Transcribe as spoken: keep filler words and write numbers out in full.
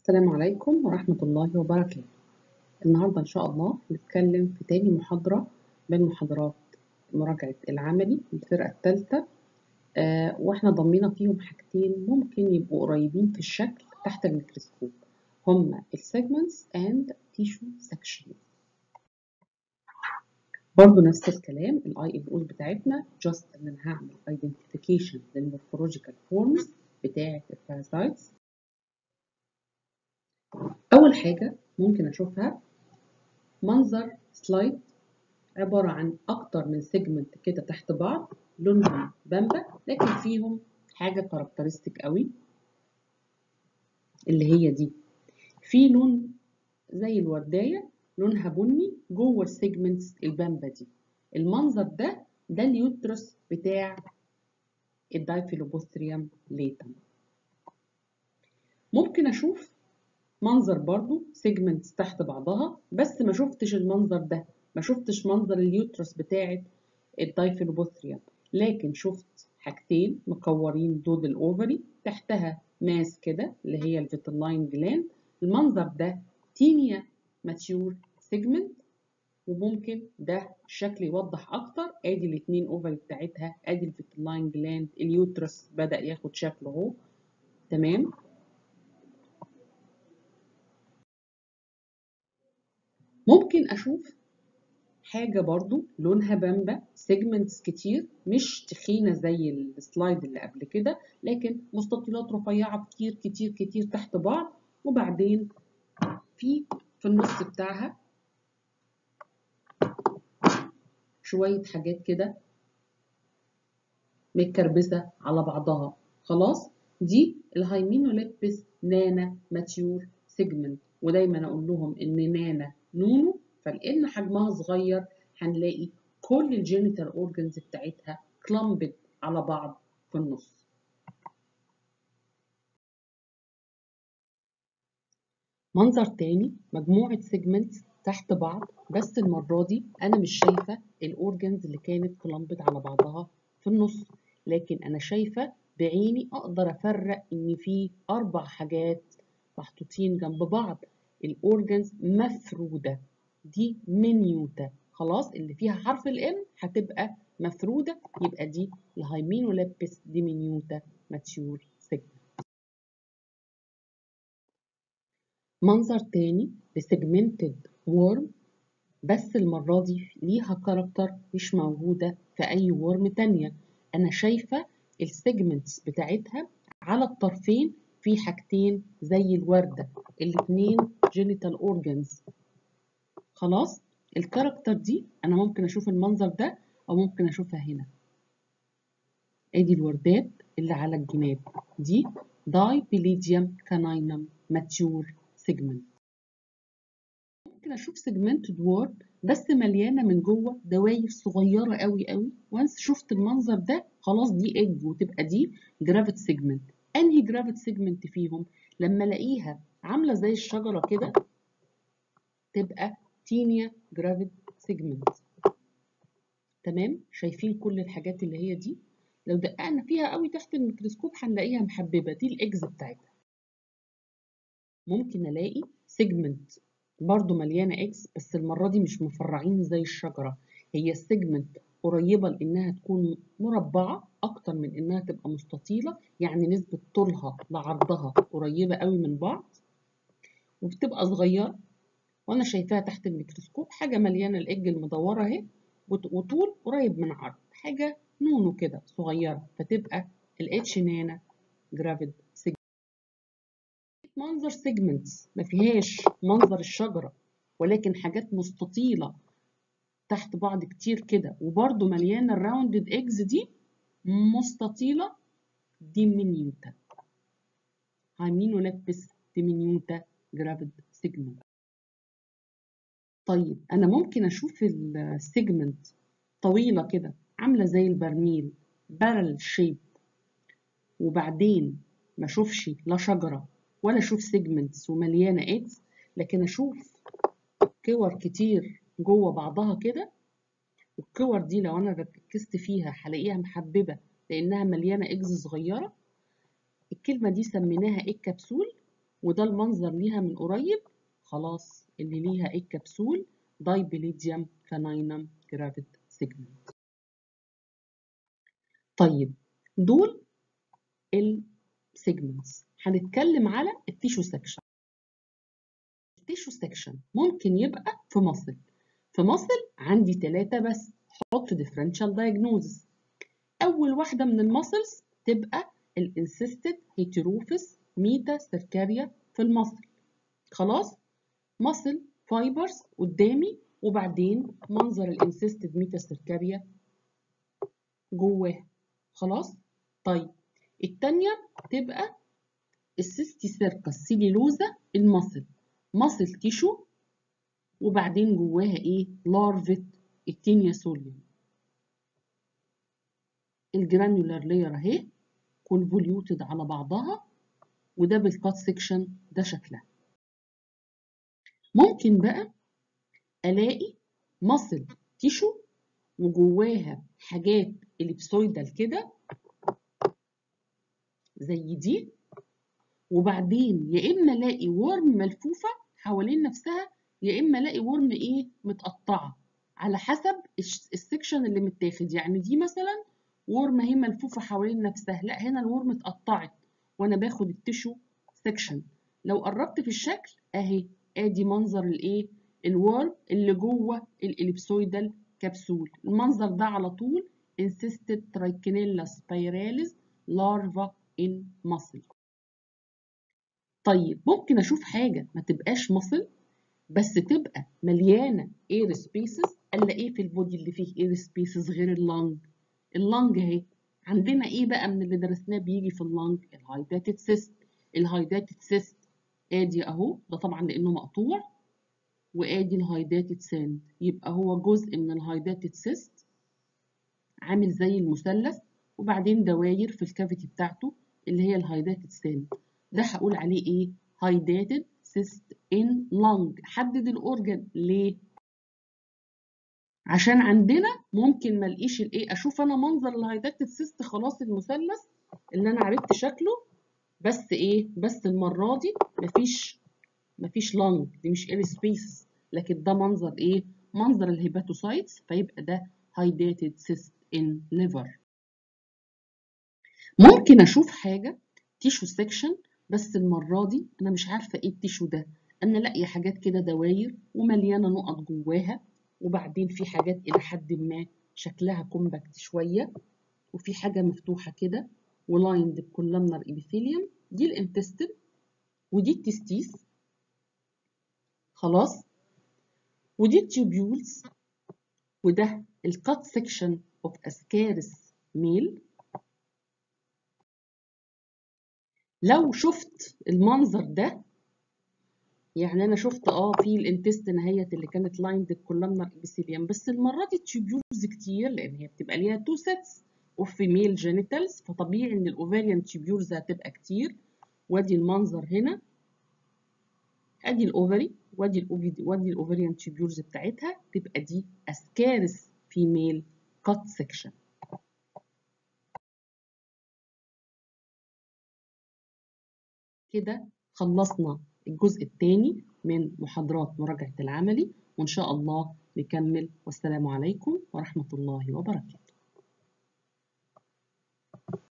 السلام عليكم ورحمة الله وبركاته. النهاردة إن شاء الله نتكلم في تاني محاضرة من محاضرات مراجعة العملي الفرقة الثالثة، آه وإحنا ضمينا فيهم حاجتين ممكن يبقوا قريبين في الشكل تحت الميكروسكوب، هما السيجمنتس and tissue section. برضو نفس الكلام، الاي اف بتاعتنا جاست ان انا هعمل identification للمورفولوجيكال فورمز بتاعة البارازايتس. أول حاجة ممكن أشوفها منظر سلايد عبارة عن أكتر من سيجمنت كده تحت بعض لونهم بامبا، لكن فيهم حاجة كاركترستيك قوي اللي هي دي، في لون زي الوردية لونها بني جوه السيجمنتس البامبا دي. المنظر ده ده اليوترس بتاع الدايفيلوبوستريوم ليتم. ممكن أشوف منظر برضو سيجمنتس تحت بعضها، بس ما شفتش المنظر ده، ما شفتش منظر اليوترس بتاعت الدايفيلوبوستريوم، لكن شفت حاجتين مكورين دود الاوفري تحتها ماس كده اللي هي الفيتلاين جلاند. المنظر ده تينيا ماتيور سيجمنت، وممكن ده الشكل يوضح اكتر. ادي الاثنين اوفري بتاعتها، ادي الفيتلاين جلاند، اليوترس بدأ ياخد شكله اهو. تمام. ممكن اشوف حاجة برضو لونها بامبا، سيجمنتس كتير مش تخينة زي السلايد اللي قبل كده، لكن مستطيلات رفيعة كتير كتير كتير تحت بعض، وبعدين في في النص بتاعها شوية حاجات كده متكربسة على بعضها. خلاص، دي الهايمينوليبس نانا ماتيور سيجمنت، ودايما اقول لهم ان نانا نونو، فلان حجمها صغير هنلاقي كل الجينيتال اورجنز بتاعتها كلامبد على بعض في النص. منظر تاني، مجموعة سيجمنتس تحت بعض، بس المرة دي أنا مش شايفة الأورجنز اللي كانت كلامبد على بعضها في النص، لكن أنا شايفة بعيني أقدر أفرق إن في أربع حاجات محطوطين جنب بعض. الأورجنز مفرودة، دي منيوتا، خلاص اللي فيها حرف الإم هتبقى مفرودة، يبقى دي الهايمينوليبس ديمينيوتا ماتيور سيجمنت. منظر تاني لسيجمنتد وورم، بس المرة دي ليها كاركتر مش موجودة في أي وورم تانية. أنا شايفة السيجمنتس بتاعتها على الطرفين في حاجتين زي الوردة، الاتنين جينيتال أورجنز. خلاص، الكاركتر دي أنا ممكن أشوف المنظر ده أو ممكن أشوفها هنا. أدي الوردات اللي على الجناب دي دايبيليديوم كاناينم ماتيور سيجمنت. ممكن اشوف سيجمنتد وورم بس مليانه من جوه دواير صغيره قوي قوي، وانس شفت المنظر ده خلاص دي ايج، وتبقى دي جرافيت سيجمنت. انهي جرافيت سيجمنت فيهم؟ لما الاقيها عامله زي الشجره كده تبقى تينيا جرافيت سيجمنت. تمام، شايفين كل الحاجات اللي هي دي؟ لو دققنا فيها قوي تحت الميكروسكوب هنلاقيها محببه، دي الايجز بتاعتها. ممكن الاقي سيجمنت برضو مليانة اكس، بس المرة دي مش مفرعين زي الشجرة، هي السيجمنت قريبة لانها تكون مربعة اكتر من انها تبقى مستطيلة، يعني نسبة طولها لعرضها قريبة قوي من بعض، وبتبقى صغيرة، وانا شايفاها تحت الميكروسكوب حاجة مليانة الاج المدورة اهي، وطول قريب من عرض، حاجة نونو كده صغيرة، فتبقى الاتش نانا جرافيد سيجمنت. منظر سيجمنتس ما فيهاش منظر الشجرة، ولكن حاجات مستطيلة تحت بعض كتير كده، وبرضو مليانة الراوندد ايجز دي مستطيلة، ديمينيوتا هايمينوليبس ديمينيوتا جرافيد سيجمنت. طيب أنا ممكن أشوف السيجمنت طويلة كده عاملة زي البرميل بارل شيب، وبعدين ما أشوفش لا شجرة ولا أشوف سيجمنتس ومليانة ايجز، لكن أشوف كور كتير جوه بعضها كده، والكور دي لو انا ركزت فيها هلاقيها محببه لانها مليانه اجز صغيره. الكلمه دي سميناها ايه؟ كبسول. وده المنظر ليها من قريب، خلاص اللي ليها ايه الكبسول دايبليديوم كانينم جرافيد سيجمنت. طيب دول السيجمنتس. هنتكلم على التيشو سكشن. التيشو سكشن ممكن يبقى في مصل. في مصل عندي ثلاثة بس، حط differential diagnosis. أول واحدة من المسلز تبقى الانسيستد هيتروفيس ميتا سيركاريا في المصل. خلاص، مصل فايبرز قدامي وبعدين منظر الانسيستد ميتا سيركاريا جواه. خلاص. طيب التانية تبقى السيستي سيركس سيليلوزا المصل، مصل تيشو وبعدين جواها ايه لارفت التينيا سوليوم. الجرانيولار لاير اهي كونفوليوتد على بعضها، وده بالكات سيكشن ده شكلها. ممكن بقى الاقي مصل تيشو وجواها حاجات اليبسويدال كده زي دي، وبعدين يا اما الاقي ورم ملفوفه حوالين نفسها، يا اما الاقي ورم ايه متقطعه على حسب السكشن اللي متاخد. يعني دي مثلا ورم اهي ملفوفه حوالين نفسها، لا هنا الورم اتقطعت وانا باخد التيشو سكشن. لو قربت في الشكل اهي ادي منظر الايه الورم اللي جوه الاليبسويدال كبسول. المنظر ده على طول انسيستد ترايكينيلا سبايراليز لارفا ان ماسل. طيب ممكن اشوف حاجه ما تبقاش مصل بس تبقى مليانه اير سبيسز. الاقيه في البودي اللي فيه اير سبيسز غير اللنج. اللنج اهي عندنا ايه بقى من اللي درسناه بيجي في اللنج؟ الهايداتد سيست. الهايداتد سيست ادي اهو، ده طبعا لانه مقطوع، وادي الهايداتد ساند، يبقى هو جزء من الهايداتد سيست عامل زي المثلث، وبعدين دواير في الكافيتي بتاعته اللي هي الهايداتد ساند. ده هقول عليه ايه؟ هايداتد سيست ان لانج. حدد الاورجن ليه؟ عشان عندنا ممكن ما الاقيش الايه، اشوف انا منظر الهايداتد سيست خلاص المثلث اللي انا عرفت شكله، بس ايه؟ بس المره دي مفيش مفيش لانج، دي مش اير سبيس، لكن ده منظر ايه؟ منظر الهيباتوسايتس، فيبقى ده هايداتد سيست ان ليفر. ممكن اشوف حاجه تيشو سيكشن بس المره دي انا مش عارفه ايه التيشو ده. انا لاقيه حاجات كده دواير ومليانه نقط جواها، وبعدين في حاجات الى حد ما شكلها كومباكت شويه، وفي حاجه مفتوحه كده ولايند بكولامنر ابيثيليوم. دي الانتستين ودي التستيس. خلاص. ودي التيوبيولز، وده الكات سيكشن اوف اسكارس ميل. لو شفت المنظر ده، يعني انا شفت اه في الانتستين اهيت اللي كانت لايند بكولامنر ابيثيليوم، بس المره دي التيوبيولز كتير لان هي بتبقى ليها تو سيتس اوف فيميل جينيتالز، فطبيعي ان الاوفاريان تيوبيولز هتبقى كتير. وادي المنظر هنا، ادي الاوفري وادي الاوفيدي وادي الاوفريان تيوبيولز بتاعتها، تبقى دي اسكارس فيميل كات سيكشن. كده خلصنا الجزء الثاني من محاضرات مراجعة العملي، وإن شاء الله نكمل. والسلام عليكم ورحمة الله وبركاته.